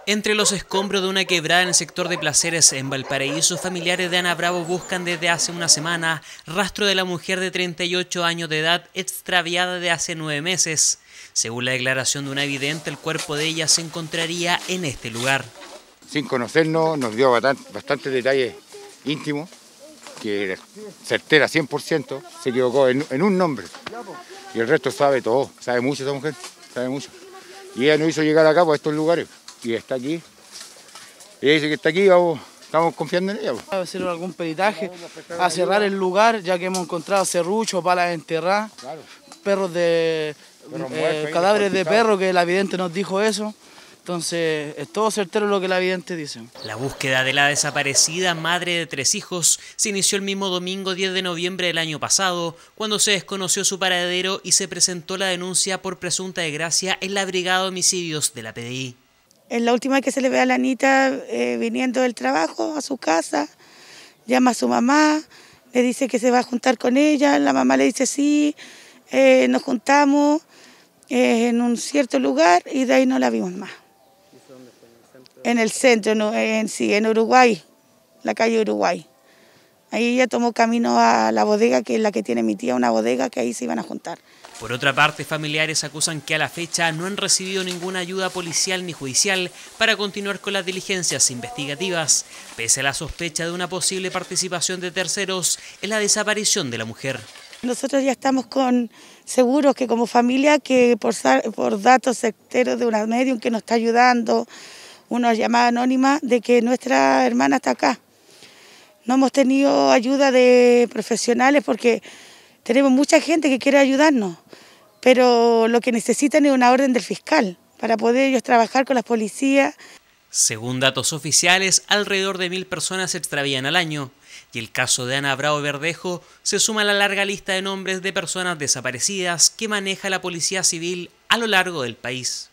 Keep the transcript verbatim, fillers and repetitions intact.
Entre los escombros de una quebrada en el sector de Placeres, en Valparaíso, familiares de Ana Bravo buscan desde hace una semana rastro de la mujer de treinta y ocho años de edad extraviada de hace nueve meses. Según la declaración de una vidente, el cuerpo de ella se encontraría en este lugar. Sin conocernos, nos dio bastantes detalles íntimos, que certera cien por ciento, se equivocó en, en un nombre. Y el resto sabe todo, sabe mucho esa mujer, sabe mucho. Y ella nos hizo llegar acá por estos lugares. Y está aquí. Ella dice que está aquí, vamos, estamos confiando en ella. A hacer algún peritaje, a cerrar el lugar, ya que hemos encontrado serruchos, balas enterradas, claro. perros de Perros eh, muertos, cadáveres de perro, que la vidente nos dijo eso. Entonces, es todo certero lo que la vidente dice. La búsqueda de la desaparecida madre de tres hijos se inició el mismo domingo diez de noviembre del año pasado, cuando se desconoció su paradero y se presentó la denuncia por presunta desgracia en la Brigada de Homicidios de la P D I. Es la última vez que se le ve a la Anita eh, viniendo del trabajo a su casa, llama a su mamá, le dice que se va a juntar con ella, la mamá le dice sí, eh, nos juntamos eh, en un cierto lugar y de ahí no la vimos más. En el centro, no, en, sí, en Uruguay, la calle Uruguay. Ahí ella tomó camino a la bodega, que es la que tiene mi tía, una bodega que ahí se iban a juntar. Por otra parte, familiares acusan que a la fecha no han recibido ninguna ayuda policial ni judicial para continuar con las diligencias investigativas, pese a la sospecha de una posible participación de terceros en la desaparición de la mujer. Nosotros ya estamos con seguros que como familia, que por, por datos certeros de una medium que nos está ayudando, una llamada anónima de que nuestra hermana está acá. No hemos tenido ayuda de profesionales porque tenemos mucha gente que quiere ayudarnos, pero lo que necesitan es una orden del fiscal para poder ellos trabajar con las policías. Según datos oficiales, alrededor de mil personas se extravían al año, y el caso de Ana Bravo Verdejo se suma a la larga lista de nombres de personas desaparecidas que maneja la Policía Civil a lo largo del país.